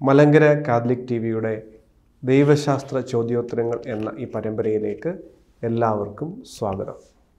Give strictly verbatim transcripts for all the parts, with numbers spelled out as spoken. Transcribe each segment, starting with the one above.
Malankara Catholic T വിയുടെ ദൈവശാസ്ത്ര ചോദ്യോത്തരങ്ങൾ എന്ന ഈ പരമ്പരയിലേക്ക് എല്ലാവർക്കും സ്വാഗതം.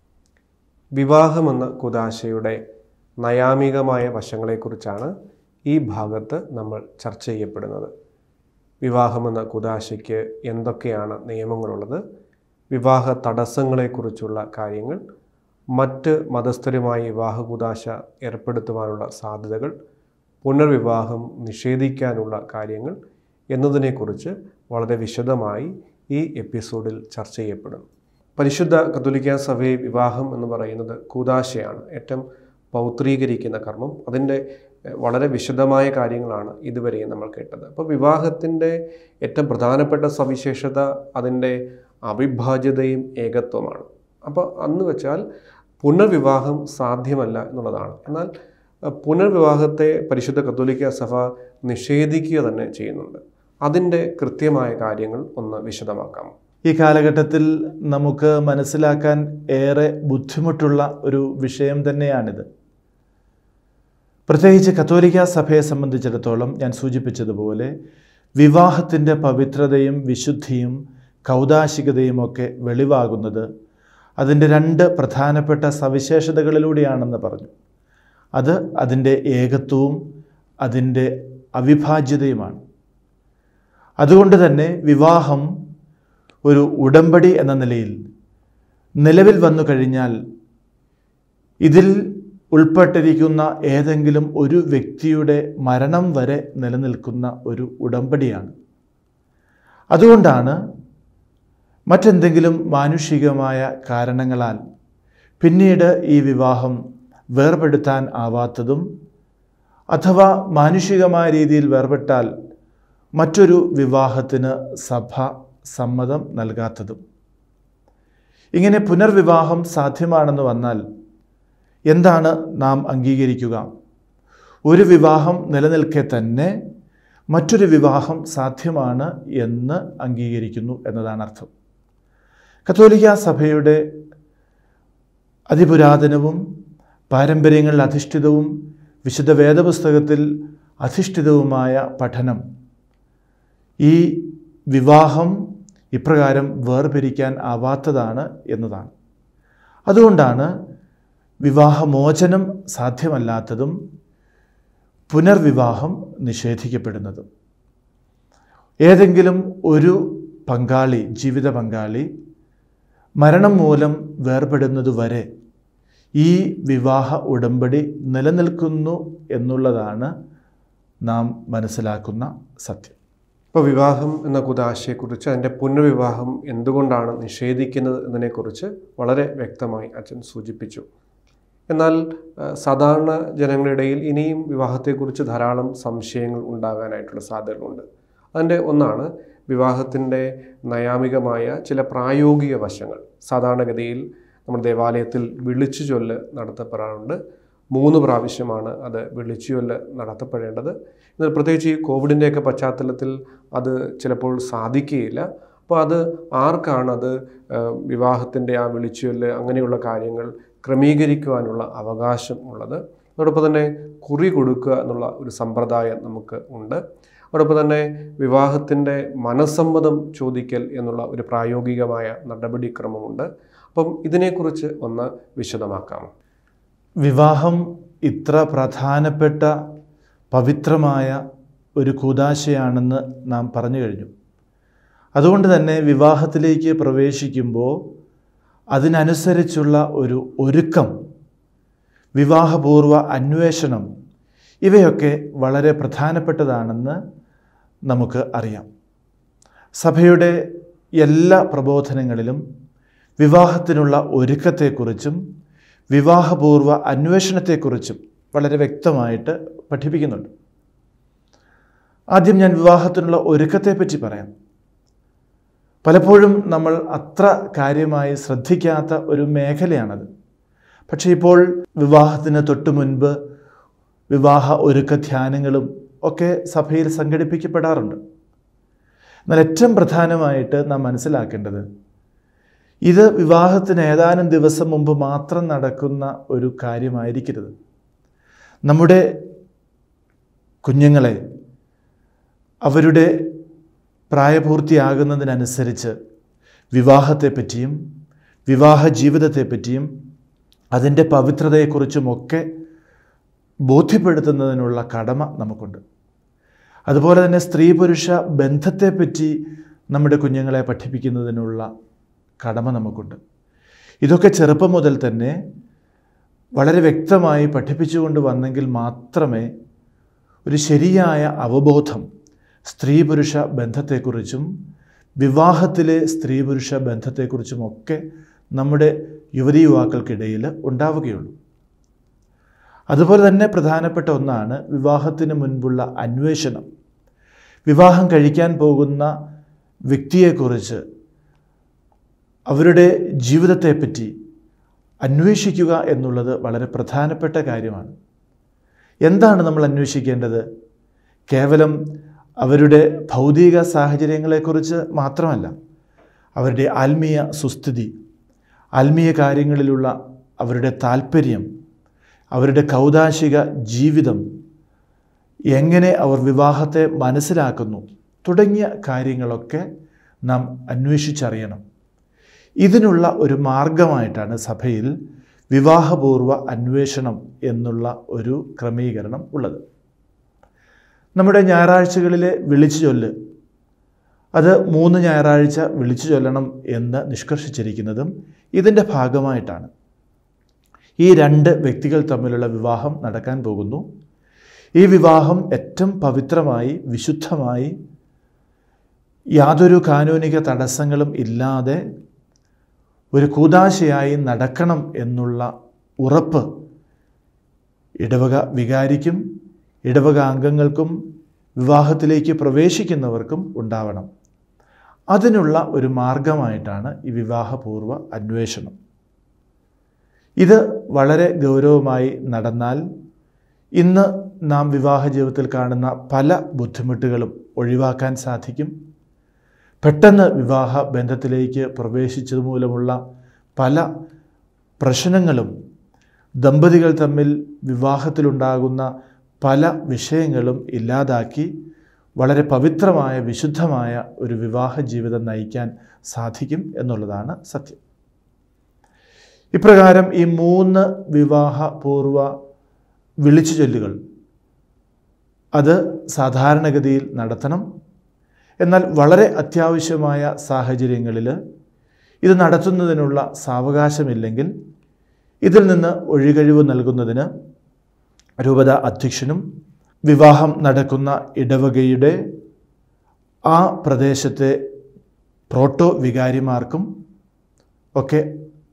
വിവാഹമെന്ന കുദാശയുടെ നയാമികമായ വശങ്ങളെക്കുറിച്ചാണ് ഈ ഭാഗത്ത് നമ്മൾ ചർച്ച ചെയ്യപ്പെടുന്നത്. വിവാഹമെന്ന കുദാശയ്ക്ക് എന്തൊക്കെയാണ് നിയമങ്ങളുള്ളത്, വിവാഹ തടസ്സങ്ങളെക്കുറിച്ചുള്ള കാര്യങ്ങൾ, മറ്റ് മതസ്ഥരുമായി വിവാഹ കുദാശ ഏർപ്പെടുത്തുവാനുള്ള സാധ്യതകൾ, പുനർവിവാഹം നിഷേധിക്കാനുള്ള കാര്യങ്ങൾ എന്നതിനെക്കുറിച്ച് വളരെ വിശദമായി ഈ എപ്പിസോഡിൽ ചർച്ച ചെയ്യപ്പെടും. പരിശുദ്ധ കത്തോലിക്ക സഭയിൽ വിവാഹം എന്ന് പറയുന്നത് കൂദാശയാണ്, ഏറ്റവും പൗത്രീകരിക്കുന്ന കർമ്മം. അതിൻ്റെ വളരെ വിശദമായ കാര്യങ്ങളാണ് ഇതുവരെ നമ്മൾ കേട്ടത്. അപ്പോൾ വിവാഹത്തിൻ്റെ ഏറ്റവും പ്രധാനപ്പെട്ട സവിശേഷത അതിൻ്റെ അവിഭാജ്യതയും ഏകത്വമാണ്. അപ്പോൾ അന്ന് വെച്ചാൽ പുനർവിവാഹം സാധ്യമല്ല എന്നുള്ളതാണ്. എന്നാൽ പുനർവിവാഹത്തെ പരിശുദ്ധ കത്തോലിക്ക സഭ നിഷേധിക്കുക തന്നെ ചെയ്യുന്നുണ്ട്. അതിൻ്റെ കൃത്യമായ കാര്യങ്ങൾ ഒന്ന് വിശദമാക്കാം. ഈ കാലഘട്ടത്തിൽ നമുക്ക് മനസ്സിലാക്കാൻ ഏറെ ബുദ്ധിമുട്ടുള്ള ഒരു വിഷയം തന്നെയാണിത്. പ്രത്യേകിച്ച് കത്തോലിക്ക സഭയെ സംബന്ധിച്ചിടത്തോളം ഞാൻ സൂചിപ്പിച്ചതുപോലെ വിവാഹത്തിൻ്റെ പവിത്രതയും വിശുദ്ധിയും കൗദാശികതയും ഒക്കെ വെളിവാകുന്നത് അതിൻ്റെ രണ്ട് പ്രധാനപ്പെട്ട സവിശേഷതകളിലൂടെയാണെന്ന് പറഞ്ഞു. അത് അതിൻ്റെ ഏകത്വവും അതിൻ്റെ അവിഭാജ്യതയുമാണ്. അതുകൊണ്ട് തന്നെ വിവാഹം ഒരു ഉടമ്പടി എന്ന നിലയിൽ നിലവിൽ വന്നു കഴിഞ്ഞാൽ ഇതിൽ ഉൾപ്പെട്ടിരിക്കുന്ന ഏതെങ്കിലും ഒരു വ്യക്തിയുടെ മരണം വരെ നിലനിൽക്കുന്ന ഒരു ഉടമ്പടിയാണ്. അതുകൊണ്ടാണ് മറ്റെന്തെങ്കിലും മാനുഷികമായ കാരണങ്ങളാൽ പിന്നീട് ഈ വിവാഹം വേർപെടുത്താൻ ആവാത്തതും അഥവാ മാനുഷികമായ രീതിയിൽ വേർപെട്ടാൽ മറ്റൊരു വിവാഹത്തിന് സഭ സമ്മതം നൽകാത്തതും. ഇങ്ങനെ പുനർവിവാഹം സാധ്യമാണെന്ന് വന്നാൽ എന്താണ് നാം അംഗീകരിക്കുക? ഒരു വിവാഹം നിലനിൽക്കെ തന്നെ മറ്റൊരു വിവാഹം സാധ്യമാണ് എന്ന് അംഗീകരിക്കുന്നു എന്നതാണ് അർത്ഥം. കത്തോലിക്ക സഭയുടെ അതിപുരാതനവും പാരമ്പര്യങ്ങളിൽ അധിഷ്ഠിതവും വിശുദ്ധ വേദപുസ്തകത്തിൽ അധിഷ്ഠിതവുമായ പഠനം ഈ വിവാഹം ഇപ്രകാരം വേർപിരിക്കാൻ ആവാത്തതാണ് എന്നതാണ്. അതുകൊണ്ടാണ് വിവാഹമോചനം സാധ്യമല്ലാത്തതും പുനർവിവാഹം നിഷേധിക്കപ്പെടുന്നതും. ഏതെങ്കിലും ഒരു പങ്കാളി, ജീവിത പങ്കാളി മരണം മൂലം വേർപെടുന്നതുവരെ ഈ വിവാഹ ഉടമ്പടി നിലനിൽക്കുന്നു എന്നുള്ളതാണ് നാം മനസ്സിലാക്കുന്ന സത്യം. ഇപ്പോൾ വിവാഹം എന്ന കുദാശയെക്കുറിച്ച്, അതിൻ്റെ പുനർവിവാഹം എന്തുകൊണ്ടാണ് നിഷേധിക്കുന്നത് എന്നതിനെക്കുറിച്ച് വളരെ വ്യക്തമായി അച്ഛൻ സൂചിപ്പിച്ചു. എന്നാൽ സാധാരണ ജനങ്ങളിടയിൽ ഇനിയും വിവാഹത്തെക്കുറിച്ച് ധാരാളം സംശയങ്ങൾ ഉണ്ടാകാനായിട്ടുള്ള സാധ്യതകളുണ്ട്. അതിൻ്റെ ഒന്നാണ് വിവാഹത്തിൻ്റെ നയാമികമായ ചില പ്രായോഗിക വശങ്ങൾ. സാധാരണഗതിയിൽ നമ്മുടെ ദേവാലയത്തിൽ വിളിച്ചു ചൊല്ല് നടത്തപ്പെടാറുണ്ട്. മൂന്ന് പ്രാവശ്യമാണ് അത് വിളിച്ചു ചൊല്ല് നടത്തപ്പെടേണ്ടത്. എന്നാൽ പ്രത്യേകിച്ച് ഈ കോവിഡിൻ്റെയൊക്കെ പശ്ചാത്തലത്തിൽ അത് ചിലപ്പോൾ സാധിക്കുകയില്ല. അപ്പോൾ അത് ആർക്കാണ് അത് വിവാഹത്തിൻ്റെ ആ വിളിച്ചു ചൊല്ല് അങ്ങനെയുള്ള കാര്യങ്ങൾ ക്രമീകരിക്കുവാനുള്ള അവകാശം ഉള്ളത്? അതോടൊപ്പം തന്നെ കുറി കൊടുക്കുക എന്നുള്ള ഒരു സമ്പ്രദായം നമുക്ക് ഉണ്ട്. അതോടൊപ്പം തന്നെ വിവാഹത്തിൻ്റെ മനസ്സമ്മതം ചോദിക്കൽ എന്നുള്ള ഒരു പ്രായോഗികമായ നടപടിക്രമമുണ്ട്. അപ്പം ഇതിനെക്കുറിച്ച് ഒന്ന് വിശദമാക്കാം. വിവാഹം ഇത്ര പ്രധാനപ്പെട്ട പവിത്രമായ ഒരു കൂദാശയാണെന്ന് നാം പറഞ്ഞു കഴിഞ്ഞു. അതുകൊണ്ട് തന്നെ വിവാഹത്തിലേക്ക് പ്രവേശിക്കുമ്പോൾ അതിനനുസരിച്ചുള്ള ഒരു ഒരുക്കം, വിവാഹപൂർവ അന്വേഷണം, ഇവയൊക്കെ വളരെ പ്രധാനപ്പെട്ടതാണെന്ന് നമുക്ക് അറിയാം. സഭയുടെ എല്ലാ പ്രബോധനങ്ങളിലും വിവാഹത്തിനുള്ള ഒരുക്കത്തെക്കുറിച്ചും വിവാഹപൂർവ അന്വേഷണത്തെക്കുറിച്ചും വളരെ വ്യക്തമായിട്ട് പഠിപ്പിക്കുന്നുണ്ട്. ആദ്യം ഞാൻ വിവാഹത്തിനുള്ള ഒരുക്കത്തെപ്പറ്റി പറയാം. പലപ്പോഴും നമ്മൾ അത്ര കാര്യമായി ശ്രദ്ധിക്കാത്ത ഒരു മേഖലയാണത്. പക്ഷേ ഇപ്പോൾ വിവാഹത്തിന് തൊട്ടു മുൻപ് വിവാഹ ഒരുക്ക ധ്യാനങ്ങളും ഒക്കെ സഭയിൽ സംഘടിപ്പിക്കപ്പെടാറുണ്ട്. എന്നാൽ ഏറ്റവും പ്രധാനമായിട്ട് നാം മനസ്സിലാക്കേണ്ടത് ഇത് വിവാഹത്തിന് ഏതാനും ദിവസം മുമ്പ് മാത്രം നടക്കുന്ന ഒരു കാര്യമായിരിക്കരുത്. നമ്മുടെ കുഞ്ഞുങ്ങളെ അവരുടെ പ്രായപൂർത്തിയാകുന്നതിനനുസരിച്ച് വിവാഹത്തെപ്പറ്റിയും വിവാഹ ജീവിതത്തെപ്പറ്റിയും അതിൻ്റെ പവിത്രതയെക്കുറിച്ചുമൊക്കെ ബോധ്യപ്പെടുത്തുന്നതിനുള്ള കടമ നമുക്കുണ്ട്. അതുപോലെ തന്നെ സ്ത്രീ പുരുഷ ബന്ധത്തെപ്പറ്റി നമ്മുടെ കുഞ്ഞുങ്ങളെ പഠിപ്പിക്കുന്നതിനുള്ള കടമ നമുക്കുണ്ട്. ഇതൊക്കെ ചെറുപ്പം മുതൽ തന്നെ വളരെ വ്യക്തമായി പഠിപ്പിച്ചുകൊണ്ട് വന്നെങ്കിൽ മാത്രമേ ഒരു ശരിയായ അവബോധം സ്ത്രീ പുരുഷ ബന്ധത്തെക്കുറിച്ചും വിവാഹത്തിലെ സ്ത്രീ പുരുഷ ബന്ധത്തെക്കുറിച്ചുമൊക്കെ നമ്മുടെ യുവതി യുവാക്കൾക്കിടയിൽ ഉണ്ടാവുകയുള്ളൂ. അതുപോലെ തന്നെ പ്രധാനപ്പെട്ട ഒന്നാണ് വിവാഹത്തിന് മുൻപുള്ള അന്വേഷണം. വിവാഹം കഴിക്കാൻ പോകുന്ന വ്യക്തിയെക്കുറിച്ച് അവരുടെ ജീവിതത്തെപ്പറ്റി അന്വേഷിക്കുക എന്നുള്ളത് വളരെ പ്രധാനപ്പെട്ട കാര്യമാണ്. എന്താണ് നമ്മൾ അന്വേഷിക്കേണ്ടത്? കേവലം അവരുടെ ഭൗതിക സാഹചര്യങ്ങളെക്കുറിച്ച് മാത്രമല്ല, അവരുടെ ആത്മീയ സുസ്ഥിതി, ആത്മീയ കാര്യങ്ങളിലുള്ള അവരുടെ താല്പര്യം, അവരുടെ കൗദാശിക ജീവിതം, എങ്ങനെ അവർ വിവാഹത്തെ മനസ്സിലാക്കുന്നു തുടങ്ങിയ കാര്യങ്ങളൊക്കെ നാം അന്വേഷിച്ചറിയണം. ഇതിനുള്ള ഒരു മാർഗമായിട്ടാണ് സഭയിൽ വിവാഹപൂർവ്വ അന്വേഷണം എന്നുള്ള ഒരു ക്രമീകരണം ഉള്ളത്. നമ്മുടെ ഞായറാഴ്ചകളിലെ വിളിച്ചു ചൊല്ല്, അത് മൂന്ന് ഞായറാഴ്ച വിളിച്ചു ചൊല്ലണം എന്ന് നിഷ്കർഷിച്ചിരിക്കുന്നതും ഇതിൻ്റെ ഭാഗമായിട്ടാണ്. ഈ രണ്ട് വ്യക്തികൾ തമ്മിലുള്ള വിവാഹം നടക്കാൻ പോകുന്നു. ഈ വിവാഹം ഏറ്റവും പവിത്രമായി വിശുദ്ധമായി യാതൊരു കാനൂനിക തടസ്സങ്ങളും ഇല്ലാതെ ഒരു കൂദാശയായി നടക്കണം എന്നുള്ള ഉറപ്പ് ഇടവക വികാരിക്കും ഇടവക അംഗങ്ങൾക്കും വിവാഹത്തിലേക്ക് പ്രവേശിക്കുന്നവർക്കും ഉണ്ടാവണം. അതിനുള്ള ഒരു മാർഗമായിട്ടാണ് ഈ വിവാഹപൂർവ്വ അന്വേഷണം. ഇത് വളരെ ഗൗരവമായി നടന്നാൽ ഇന്ന് നാം വിവാഹ ജീവിതത്തിൽ കാണുന്ന പല ബുദ്ധിമുട്ടുകളും ഒഴിവാക്കാൻ സാധിക്കും. പെട്ടെന്ന് വിവാഹ ബന്ധത്തിലേക്ക് പ്രവേശിച്ചത് മൂലമുള്ള പല പ്രശ്നങ്ങളും, ദമ്പതികൾ തമ്മിൽ വിവാഹത്തിലുണ്ടാകുന്ന പല വിഷയങ്ങളും ഇല്ലാതാക്കി വളരെ പവിത്രമായ വിശുദ്ധമായ ഒരു വിവാഹ ജീവിതം നയിക്കാൻ സാധിക്കും എന്നുള്ളതാണ് സത്യം. ഇപ്രകാരം ഈ മൂന്ന് വിവാഹപൂർവ വിളിച്ചു ചൊല്ലുകൾ അത് സാധാരണഗതിയിൽ നടത്തണം. എന്നാൽ വളരെ അത്യാവശ്യമായ സാഹചര്യങ്ങളിൽ ഇത് നടത്തുന്നതിനുള്ള സാവകാശമില്ലെങ്കിൽ ഇതിൽ നിന്ന് ഒഴികഴിവ് നൽകുന്നതിന് രൂപത അധ്യക്ഷനും വിവാഹം നടക്കുന്ന ഇടവകയുടെ ആ പ്രദേശത്തെ പ്രോട്ടോ വികാരിമാർക്കും ഒക്കെ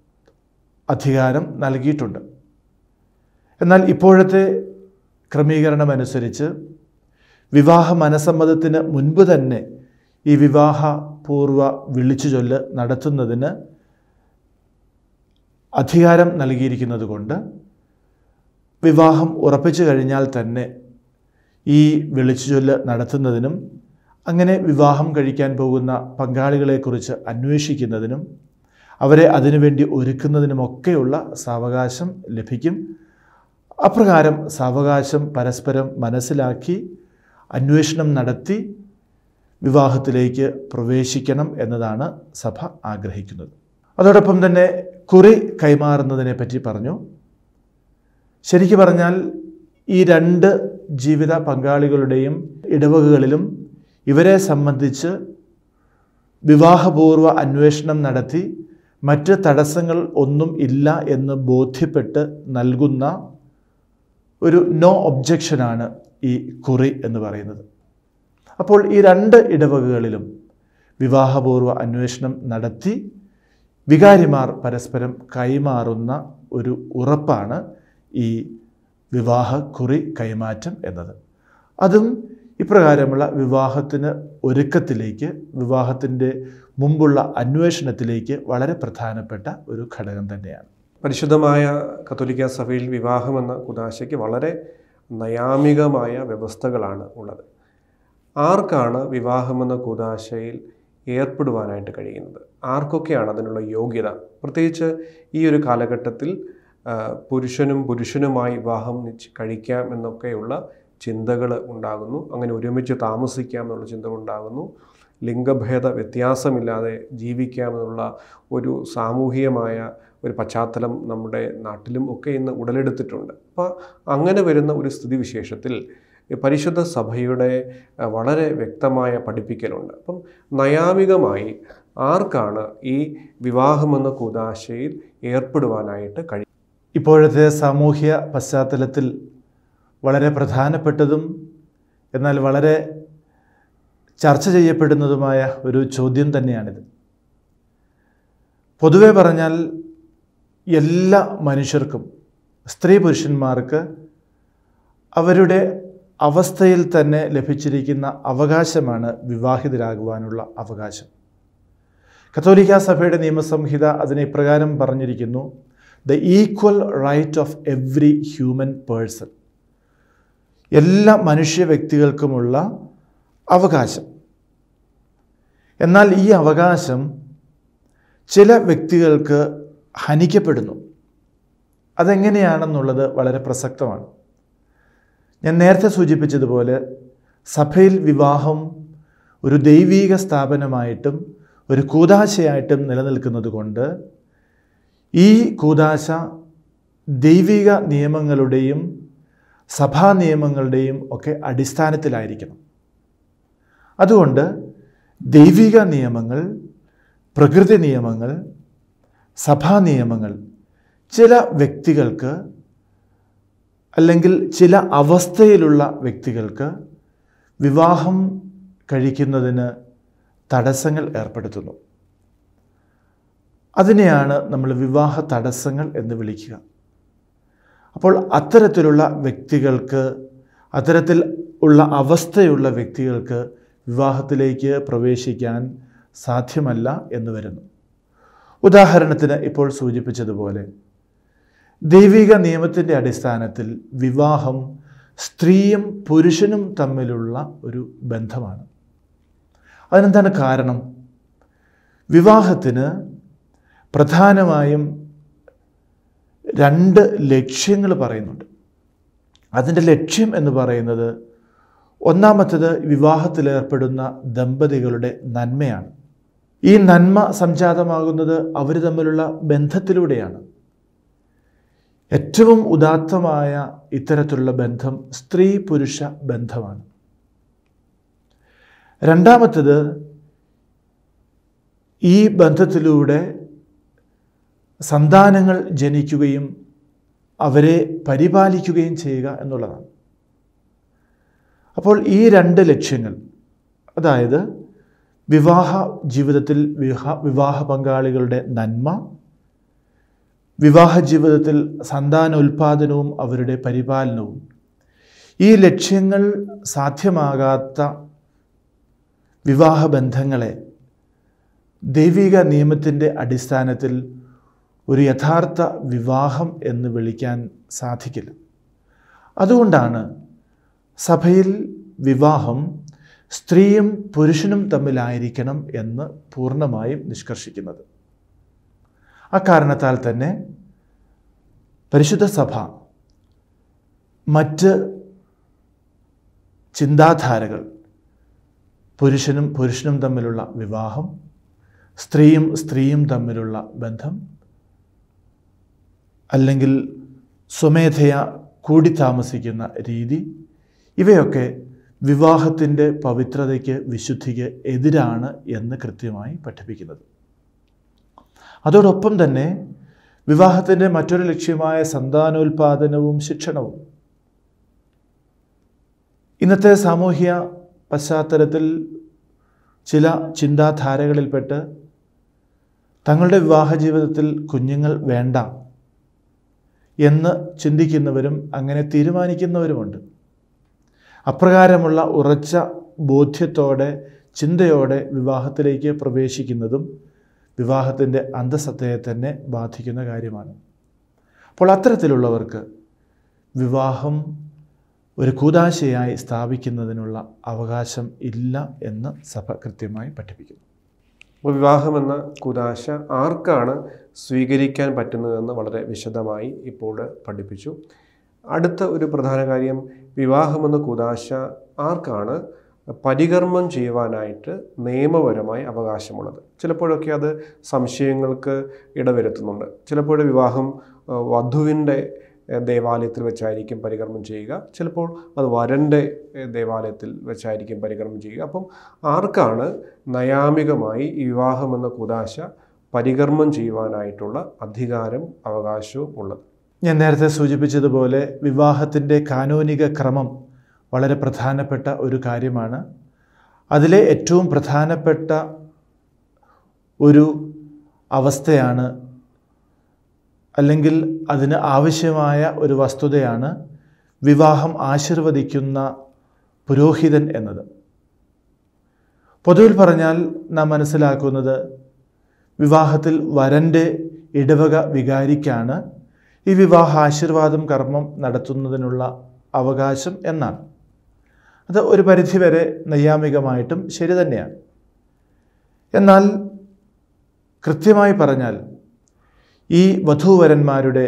അധികാരം നൽകിയിട്ടുണ്ട്. എന്നാൽ ഇപ്പോഴത്തെ ക്രമീകരണമനുസരിച്ച് വിവാഹ മനസമ്മതത്തിന് മുൻപ് തന്നെ ഈ വിവാഹപൂർവ്വ വിളിച്ചു ചൊല്ല് നടത്തുന്നതിന് അധികാരം നൽകിയിരിക്കുന്നത് കൊണ്ട് വിവാഹം ഉറപ്പിച്ചു കഴിഞ്ഞാൽ തന്നെ ഈ വിളിച്ചു ചൊല്ല് നടത്തുന്നതിനും അങ്ങനെ വിവാഹം കഴിക്കാൻ പോകുന്ന പങ്കാളികളെക്കുറിച്ച് അന്വേഷിക്കുന്നതിനും അവരെ അതിനുവേണ്ടി ഒരുക്കുന്നതിനുമൊക്കെയുള്ള സാവകാശം ലഭിക്കും. അപ്രകാരം സാവകാശം പരസ്പരം മനസ്സിലാക്കി അന്വേഷണം നടത്തി വിവാഹത്തിലേക്ക് പ്രവേശിക്കണം എന്നതാണ് സഭ ആഗ്രഹിക്കുന്നത്. അതോടൊപ്പം തന്നെ കുറി കൈമാറുന്നതിനെ പറ്റി പറഞ്ഞു. ശരിക്കു പറഞ്ഞാൽ ഈ രണ്ട് ജീവിത പങ്കാളികളുടെയും ഇടവകകളിലും ഇവരെ സംബന്ധിച്ച് വിവാഹപൂർവ്വ അന്വേഷണം നടത്തി മറ്റ് തടസ്സങ്ങൾ ഒന്നും ഇല്ല എന്ന് ബോധ്യപ്പെട്ട് നൽകുന്ന ഒരു നോ ഒബ്ജക്ഷനാണ് ഈ കുറി എന്ന് പറയുന്നത്. അപ്പോൾ ഈ രണ്ട് ഇടവകകളിലും വിവാഹപൂർവ്വ അന്വേഷണം നടത്തി വികാരിമാർ പരസ്പരം കൈമാറുന്ന ഒരു ഉറപ്പാണ് ഈ വിവാഹ കുറി കൈമാറ്റം എന്നത്. അതും ഇപ്രകാരമുള്ള വിവാഹത്തിന് ഒരുക്കത്തിലേക്ക്, വിവാഹത്തിൻ്റെ മുമ്പുള്ള അന്വേഷണത്തിലേക്ക് വളരെ പ്രധാനപ്പെട്ട ഒരു ഘടകം തന്നെയാണ്. പരിശുദ്ധമായ കത്തോലിക്ക സഭയിൽ വിവാഹമെന്ന കുദാശയ്ക്ക് വളരെ നയാമികമായ വ്യവസ്ഥകളാണ് ഉള്ളത്. ആർക്കാണ് വിവാഹമെന്ന കുദാശയിൽ ഏർപ്പെടുവാനായിട്ട് കഴിയുന്നത്? ആർക്കൊക്കെയാണ് അതിനുള്ള യോഗ്യത? പ്രത്യേകിച്ച് ഈ ഒരു കാലഘട്ടത്തിൽ പുരുഷനും പുരുഷനുമായി വിവാഹം കഴിക്കാം എന്നൊക്കെയുള്ള ചിന്തകൾ ഉണ്ടാകുന്നു. അങ്ങനെ ഒരുമിച്ച് താമസിക്കാം എന്നുള്ള ചിന്തകൾ ഉണ്ടാകുന്നു. ലിംഗഭേദ വ്യത്യാസമില്ലാതെ ജീവിക്കാമെന്നുള്ള ഒരു സാമൂഹികമായ ഒരു പശ്ചാത്തലം നമ്മുടെ നാട്ടിലും ഒക്കെ ഇന്ന് ഉടലെടുത്തിട്ടുണ്ട്. അപ്പോൾ അങ്ങനെ വരുന്ന ഒരു സ്ഥിതിവിശേഷത്തിൽ പരിശുദ്ധ സഭയുടെ വളരെ വ്യക്തമായ പഠിപ്പിക്കലുണ്ട്. അപ്പം നയാമികമായി ആർക്കാണ് ഈ വിവാഹമെന്ന കൂദാശയിൽ ഏർപ്പെടുവാനായിട്ട് കഴിയും? ഇപ്പോഴത്തെ സാമൂഹ്യ പശ്ചാത്തലത്തിൽ വളരെ പ്രധാനപ്പെട്ടതും എന്നാൽ വളരെ ചർച്ച ചെയ്യപ്പെടുന്നതുമായ ഒരു ചോദ്യം തന്നെയാണിത്. പൊതുവെ പറഞ്ഞാൽ എല്ലാ മനുഷ്യർക്കും, സ്ത്രീ പുരുഷന്മാർക്ക് അവരുടെ അവസ്ഥയിൽ തന്നെ ലഭിച്ചിരിക്കുന്ന അവകാശമാണ് വിവാഹിതരാകുവാനുള്ള അവകാശം. കത്തോലിക്കാ സഭയുടെ നിയമസംഹിത അതിനെ ഇപ്രകാരം പറഞ്ഞിരിക്കുന്നു: the equal right of every human person. എല്ലാ മനുഷ്യ വ്യക്തികൾക്കുമുള്ള അവകാശം. എന്നാൽ ഈ അവകാശം ചില വ്യക്തികൾക്ക് ഹനിക്കപ്പെടുന്നു. അതെങ്ങനെയാണെന്നുള്ളത് വളരെ പ്രസക്തമാണ്. ഞാൻ നേരത്തെ സൂചിപ്പിച്ചതുപോലെ സഭയിൽ വിവാഹം ഒരു ദൈവീക സ്ഥാപനമായിട്ടും ഒരു കൂദാശയായിട്ടും നിലനിൽക്കുന്നത് കൊണ്ട് ഈ കൂദാശ ദൈവിക നിയമങ്ങളുടെയും സഭാ നിയമങ്ങളുടെയും ഒക്കെ അടിസ്ഥാനത്തിലായിരിക്കണം. അതുകൊണ്ട് ദൈവിക നിയമങ്ങൾ, പ്രകൃതി നിയമങ്ങൾ, സഭാ നിയമങ്ങൾ ചില വ്യക്തികൾക്ക് അല്ലെങ്കിൽ ചില അവസ്ഥയിലുള്ള വ്യക്തികൾക്ക് വിവാഹം കഴിക്കുന്നതിന് തടസ്സങ്ങൾ ഏർപ്പെടുത്തുന്നു. അതിനെയാണ് നമ്മൾ വിവാഹ തടസ്സങ്ങൾ എന്ന് വിളിക്കുക. അപ്പോൾ അത്തരത്തിലുള്ള വ്യക്തികൾക്ക്, അത്തരത്തിൽ ഉള്ള അവസ്ഥയുള്ള വ്യക്തികൾക്ക് വിവാഹത്തിലേക്ക് പ്രവേശിക്കാൻ സാധ്യമല്ല എന്ന് വരുന്നു. ഉദാഹരണത്തിന് ഇപ്പോൾ സൂചിപ്പിച്ചതുപോലെ ദൈവിക നിയമത്തിൻ്റെ അടിസ്ഥാനത്തിൽ വിവാഹം സ്ത്രീയും പുരുഷനും തമ്മിലുള്ള ഒരു ബന്ധമാണ്. അതിനെന്താണ് കാരണം? വിവാഹത്തിന് പ്രധാനമായും രണ്ട് ലക്ഷ്യങ്ങൾ പറയുന്നുണ്ട്. അതിൻ്റെ ലക്ഷ്യം എന്ന് പറയുന്നത്, ഒന്നാമത്തേത് വിവാഹത്തിലേർപ്പെടുന്ന ദമ്പതികളുടെ നന്മയാണ്. ഈ നന്മ സംജാതമാകുന്നത് അവർ തമ്മിലുള്ള ബന്ധത്തിലൂടെയാണ്. ഏറ്റവും ഉദാത്തമായ ഇത്തരത്തിലുള്ള ബന്ധം സ്ത്രീ പുരുഷ ബന്ധമാണ്. രണ്ടാമത്തേത്, ഈ ബന്ധത്തിലൂടെ സന്താനങ്ങൾ ജനിക്കുകയും അവരെ പരിപാലിക്കുകയും ചെയ്യുക എന്നുള്ളതാണ്. അപ്പോൾ ഈ രണ്ട് ലക്ഷ്യങ്ങൾ, അതായത് വിവാഹ ജീവിതത്തിൽ വിവാഹ വിവാഹ പങ്കാളികളുടെ നന്മ, വിവാഹ ജീവിതത്തിൽ സന്താനോൽപാദനവും അവരുടെ പരിപാലനവും, ഈ ലക്ഷ്യങ്ങൾ സാധ്യമാകാത്ത വിവാഹബന്ധങ്ങളെ ദൈവിക നിയമത്തിൻ്റെ അടിസ്ഥാനത്തിൽ ഒരു യഥാർത്ഥ വിവാഹം എന്ന് വിളിക്കാൻ സാധിക്കില്ല. അതുകൊണ്ടാണ് സഭയിൽ വിവാഹം സ്ത്രീയും പുരുഷനും തമ്മിലായിരിക്കണം എന്ന് പൂർണ്ണമായും നിഷ്കർഷിക്കുന്നത്. അക്കാരണത്താൽ തന്നെ പരിശുദ്ധ സഭ മറ്റ് ചിന്താധാരകൾ, പുരുഷനും പുരുഷനും തമ്മിലുള്ള വിവാഹം, സ്ത്രീയും സ്ത്രീയും തമ്മിലുള്ള ബന്ധം, അല്ലെങ്കിൽ സ്വമേധയാ കൂടി താമസിക്കുന്ന രീതി, ഇവയൊക്കെ വിവാഹത്തിൻ്റെ പവിത്രതയ്ക്ക്, വിശുദ്ധിക്ക് എതിരാണ് എന്ന് കൃത്യമായി പഠിപ്പിക്കുന്നത്. അതോടൊപ്പം തന്നെ വിവാഹത്തിൻ്റെ മറ്റൊരു ലക്ഷ്യമായ സന്താനോൽപാദനവും ശിക്ഷണവും ഇന്നത്തെ സാമൂഹ്യ പശ്ചാത്തലത്തിൽ ചില ചിന്താധാരകളിൽപ്പെട്ട് തങ്ങളുടെ വിവാഹ ജീവിതത്തിൽ കുഞ്ഞുങ്ങൾ വേണ്ട എന്ന് ചിന്തിക്കുന്നവരും അങ്ങനെ തീരുമാനിക്കുന്നവരുമുണ്ട്. അപ്രകാരമുള്ള ഉറച്ച ബോധ്യത്തോടെ, ചിന്തയോടെ വിവാഹത്തിലേക്ക് പ്രവേശിക്കുന്നതും വിവാഹത്തിൻ്റെ അന്തഃസത്തയെ തന്നെ ബാധിക്കുന്ന കാര്യമാണ്. അപ്പോൾ അത്തരത്തിലുള്ളവർക്ക് വിവാഹം ഒരു കൂദാശയായി സ്ഥാപിക്കുന്നതിനുള്ള അവകാശം ഇല്ല എന്ന് സഭ കൃത്യമായി പഠിപ്പിക്കുന്നു. അപ്പോൾ വിവാഹമെന്ന കൂദാശ ആർക്കാണ് സ്വീകരിക്കാൻ പറ്റുന്നതെന്ന് വളരെ വിശദമായി ഇപ്പോൾ പഠിപ്പിച്ചു. അടുത്ത ഒരു പ്രധാന കാര്യം, വിവാഹമെന്ന കൂദാശ ആർക്കാണ് പരികർമ്മം ചെയ്യുവാനായിട്ട് നിയമപരമായി അവകാശമുള്ളത്? ചിലപ്പോഴൊക്കെ അത് സംശയങ്ങൾക്ക് ഇടവരുത്തുന്നുണ്ട്. ചിലപ്പോൾ വിവാഹം വധുവിൻ്റെ ദേവാലയത്തിൽ വെച്ചായിരിക്കും പരികർമ്മം ചെയ്യുക, ചിലപ്പോൾ അത് വരൻ്റെ ദേവാലയത്തിൽ വെച്ചായിരിക്കും പരികർമ്മം ചെയ്യുക. അപ്പം ആർക്കാണ് നയാമികമായി ഈ വിവാഹമെന്ന കൂദാശ പരികർമ്മം ചെയ്യുവാനായിട്ടുള്ള അധികാരം അവകാശവും ഉള്ളത്? ഞാൻ നേരത്തെ സൂചിപ്പിച്ചതുപോലെ വിവാഹത്തിൻ്റെ കാനോനിക ക്രമം വളരെ പ്രധാനപ്പെട്ട ഒരു കാര്യമാണ്. അതിലെ ഏറ്റവും പ്രധാനപ്പെട്ട ഒരു അവസ്ഥയാണ്, അല്ലെങ്കിൽ അതിന് ആവശ്യമായ ഒരു വസ്തുതയാണ് വിവാഹം ആശീർവദിക്കുന്ന പുരോഹിതൻ എന്നത്. പൊതുവിൽ പറഞ്ഞാൽ നാം മനസ്സിലാക്കുന്നത് വിവാഹത്തിൽ വരൻ്റെ ഇടവക വികാരിക്കാണ് ഈ വിവാഹ ആശീർവാദം കർമ്മം നടത്തുന്നതിനുള്ള അവകാശം എന്നാണ്. അത് ഒരു പരിധിവരെ നൈയാമികമായിട്ടും ശരി തന്നെയാണ്. എന്നാൽ കൃത്യമായി പറഞ്ഞാൽ ഈ വധൂവരന്മാരുടെ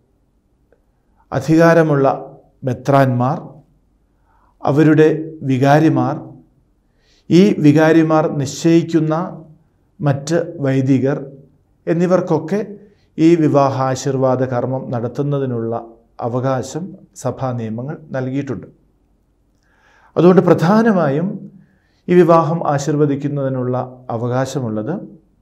അധികാരമുള്ള മെത്രാന്മാർ, അവരുടെ വികാരിമാർ, ഈ വികാരിമാർ നിശ്ചയിക്കുന്ന മറ്റ് വൈദികർ എന്നിവർക്കൊക്കെ ഈ വിവാഹ ആശീർവാദ കർമ്മം നടത്തുന്നതിനുള്ള അവകാശം സഭാ നിയമങ്ങൾ നൽകിയിട്ടുണ്ട്. അതുകൊണ്ട് പ്രധാനമായും ഈ വിവാഹം ആശീർവദിക്കുന്നതിനുള്ള അവകാശമുള്ളത്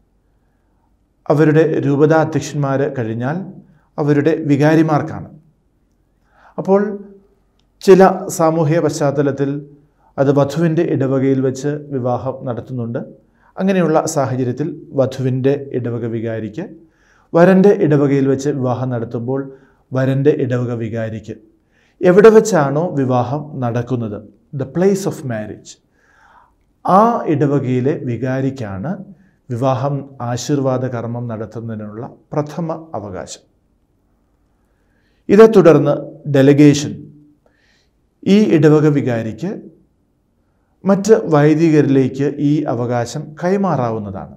അവരുടെ രൂപതാധ്യക്ഷന്മാർ കഴിഞ്ഞാൽ അവരുടെ വികാരിമാർക്കാണ്. അപ്പോൾ ചില സാമൂഹിക പശ്ചാത്തലത്തിൽ അത് വധുവിൻ്റെ ഇടവകയിൽ വെച്ച് വിവാഹം നടത്തുന്നുണ്ട്. അങ്ങനെയുള്ള സാഹചര്യത്തിൽ വധുവിൻ്റെ ഇടവക വികാരിക്ക്, വരൻ്റെ ഇടവകയിൽ വെച്ച് വിവാഹം നടത്തുമ്പോൾ വരൻ്റെ ഇടവക വികാരിക്ക്, എവിടെ വെച്ചാണോ വിവാഹം നടക്കുന്നത്, ദ പ്ലേസ് ഓഫ് മാരേജ്, ആ ഇടവകയിലെ വികാരിക്കാണ് വിവാഹം ആശീർവാദ കർമ്മം നടത്തുന്നതിനുള്ള പ്രഥമ അവകാശം. ഇതേ തുടർന്ന് ഡെലഗേഷൻ ഈ ഇടവക വികാരിക്ക് മറ്റ് വൈദികരിലേക്ക് ഈ അവകാശം കൈമാറാവുന്നതാണ്.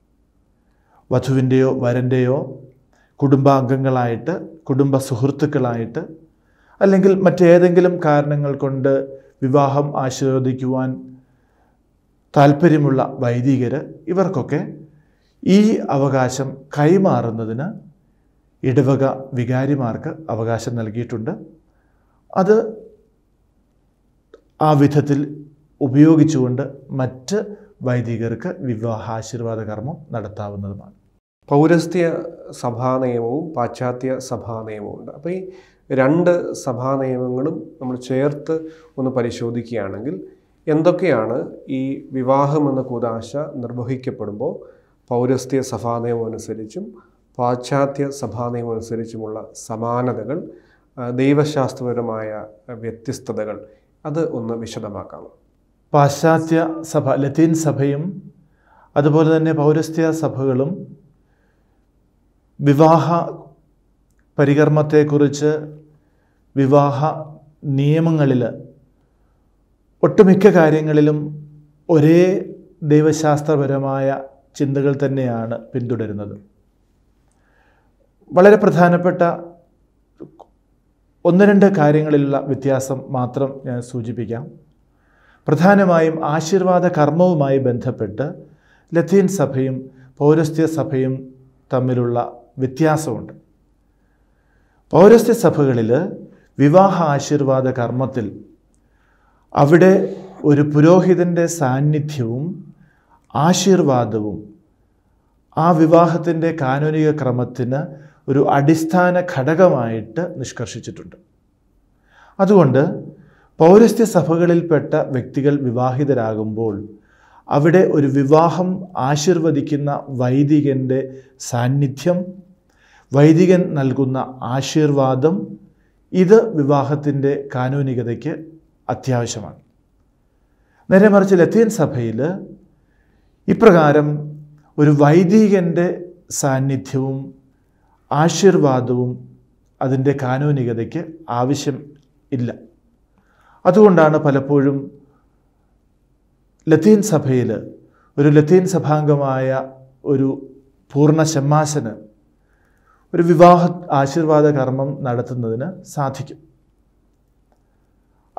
വധുവിൻ്റെയോ വരൻ്റെയോ കുടുംബാംഗങ്ങളായിട്ട്, കുടുംബ സുഹൃത്തുക്കളായിട്ട്, അല്ലെങ്കിൽ മറ്റേതെങ്കിലും കാരണങ്ങൾ കൊണ്ട് വിവാഹം ആശീർവദിക്കുവാൻ താല്പര്യമുള്ള വൈദികർ, ഇവർക്കൊക്കെ ഈ അവകാശം കൈമാറുന്നതിന് ഇടവക വികാരിമാർക്ക് അവകാശം നൽകിയിട്ടുണ്ട്. അത് ആ വിധത്തിൽ ഉപയോഗിച്ചുകൊണ്ട് മറ്റ് വൈദികർക്ക് വിവാഹാശീർവാദ കർമ്മം നടത്താവുന്നതുമാണ്. പൗരസ്ത്യ സഭാ നിയമവും പാശ്ചാത്യ സഭാ നിയമവും ഉണ്ട്. അപ്പോൾ ഈ രണ്ട് സഭാ നിയമങ്ങളും നമ്മൾ ചേർത്ത് ഒന്ന് പരിശോധിക്കുകയാണെങ്കിൽ എന്തൊക്കെയാണ് ഈ വിവാഹമെന്ന കൂദാശ നിർവഹിക്കപ്പെടുമ്പോൾ പൗരസ്ത്യ സഭാ നിയമം അനുസരിച്ചും പാശ്ചാത്യ സഭാ നിയമം അനുസരിച്ചുമുള്ള സമാനതകൾ, ദൈവശാസ്ത്രപരമായ വ്യത്യസ്തതകൾ, അത് ഒന്ന് വിശദമാക്കാം. പാശ്ചാത്യ സഭ, ലത്തീൻ സഭയും അതുപോലെ തന്നെ പൗരസ്ത്യ സഭകളും വിവാഹ പരികർമ്മത്തെക്കുറിച്ച്, വിവാഹ നിയമങ്ങളിൽ ഒട്ടുമിക്ക കാര്യങ്ങളിലും ഒരേ ദൈവശാസ്ത്രപരമായ ചിന്തകൾ തന്നെയാണ് പിന്തുടരുന്നത്. വളരെ പ്രധാനപ്പെട്ട ഒന്ന് രണ്ട് കാര്യങ്ങളിലുള്ള വ്യത്യാസം മാത്രം ഞാൻ സൂചിപ്പിക്കാം. പ്രധാനമായും ആശീർവാദ കർമ്മവുമായി ബന്ധപ്പെട്ട് ലത്തീൻ സഭയും പൗരസ്ത്യ സഭയും തമ്മിലുള്ള വ്യത്യാസമുണ്ട്. പൗരസ്ത്യ സഭകളിൽ വിവാഹ ആശീർവാദ കർമ്മത്തിൽ അവിടെ ഒരു പുരോഹിതൻ്റെ സാന്നിധ്യവും ആശീർവാദവും ആ വിവാഹത്തിൻ്റെ കാനോനിക ക്രമത്തിന് ഒരു അടിസ്ഥാന ഘടകമായിട്ട് നിഷ്കർഷിച്ചിട്ടുണ്ട്. അതുകൊണ്ട് പൗരസ്ത്യ സഭകളിൽപ്പെട്ട വ്യക്തികൾ വിവാഹിതരാകുമ്പോൾ അവിടെ ഒരു വിവാഹം ആശീർവദിക്കുന്ന വൈദികൻ്റെ സാന്നിധ്യം, വൈദികൻ നൽകുന്ന ആശീർവാദം, ഇത് വിവാഹത്തിൻ്റെ കാനോനികതയ്ക്ക് അത്യാവശ്യമാണ്. നേരെ മറിച്ച് ലത്തീൻ സഭയിൽ ഇപ്രകാരം ഒരു വൈദികൻ്റെ സാന്നിധ്യവും ആശീർവാദവും അതിൻ്റെ കാനോനികതയ്ക്ക് ആവശ്യം ഇല്ല. അതുകൊണ്ടാണ് പലപ്പോഴും ലത്തീൻ സഭയിൽ ഒരു ലത്തീൻ സഭാംഗമായ ഒരു പൂർണ്ണ ഷമ്മാശന് ഒരു വിവാഹ ആശീർവാദ കർമ്മം നടത്തുന്നതിന് സാധിക്കും.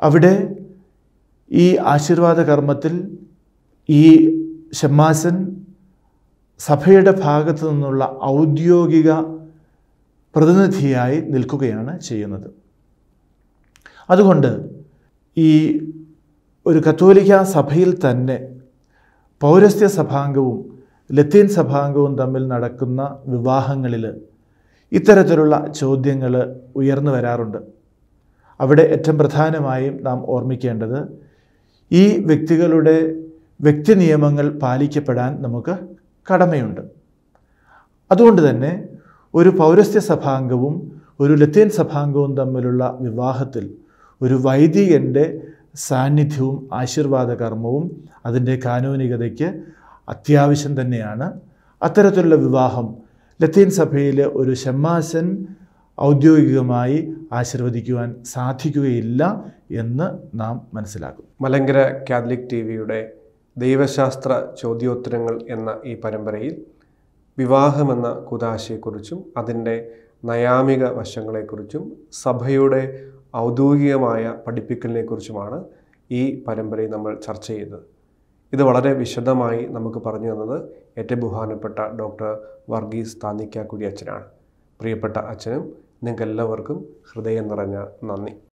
അവിടെ ഈ ആശീർവാദ കർമ്മത്തിൽ ഈ ഷമ്മാസൻ സഭയുടെ ഭാഗത്തു നിന്നുള്ള ഔദ്യോഗിക പ്രതിനിധിയായി നിൽക്കുകയാണ് ചെയ്യുന്നത്. അതുകൊണ്ട് ഈ ഒരു കത്തോലിക്ക സഭയിൽ തന്നെ പൗരസ്ത്യ സഭാംഗവും ലത്തീൻ സഭാംഗവും തമ്മിൽ നടക്കുന്ന വിവാഹങ്ങളിൽ ഇത്തരത്തിലുള്ള ചോദ്യങ്ങൾ ഉയർന്നു വരാറുണ്ട്. അവിടെ ഏറ്റവും പ്രധാനമായും നാം ഓർമ്മിക്കേണ്ടത് ഈ വ്യക്തികളുടെ വ്യക്തി നിയമങ്ങൾ പാലിക്കപ്പെടാൻ നമുക്ക് കടമയുണ്ട്. അതുകൊണ്ട് തന്നെ ഒരു പൗരസ്ത്യ സഭാംഗവും ഒരു ലത്തീൻ സഭാംഗവും തമ്മിലുള്ള വിവാഹത്തിൽ ഒരു വൈദികൻ്റെ സാന്നിധ്യവും ആശീർവാദ കർമ്മവും അതിൻ്റെ കാനോനികതയ്ക്ക് അത്യാവശ്യം തന്നെയാണ്. അത്തരത്തിലുള്ള വിവാഹം ലത്തീൻ സഭയിലെ ഒരു ഷമ്മാസൻ ഔദ്യോഗികമായി ആശീർവദിക്കുവാൻ സാധിക്കുകയില്ല എന്ന് നാം മനസ്സിലാക്കും. മലങ്കര കാത്തലിക് ടി വിയുടെ ദൈവശാസ്ത്ര ചോദ്യോത്തരങ്ങൾ എന്ന ഈ പരമ്പരയിൽ വിവാഹമെന്ന കുദാശയെക്കുറിച്ചും അതിൻ്റെ നയാമിക വശങ്ങളെക്കുറിച്ചും സഭയുടെ ഔദ്യോഗികമായ പഠിപ്പിക്കലിനെക്കുറിച്ചുമാണ് ഈ പരമ്പരയിൽ നമ്മൾ ചർച്ച ചെയ്തത്. ഇത് വളരെ വിശദമായി നമുക്ക് പറഞ്ഞു തന്നത് ഏറ്റവും ബഹുമാനപ്പെട്ട ഡോക്ടർ വർഗീസ് താന്നിക്കാക്കുടി അച്ഛനാണ്. പ്രിയപ്പെട്ട അച്ഛനും നിങ്ങൾക്കെല്ലാവർക്കും ഹൃദയം നിറഞ്ഞ നന്ദി.